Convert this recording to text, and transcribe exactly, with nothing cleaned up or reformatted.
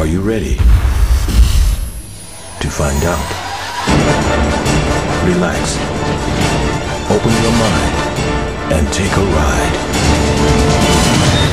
Are you ready to find out? Relax, open your mind, and take a ride.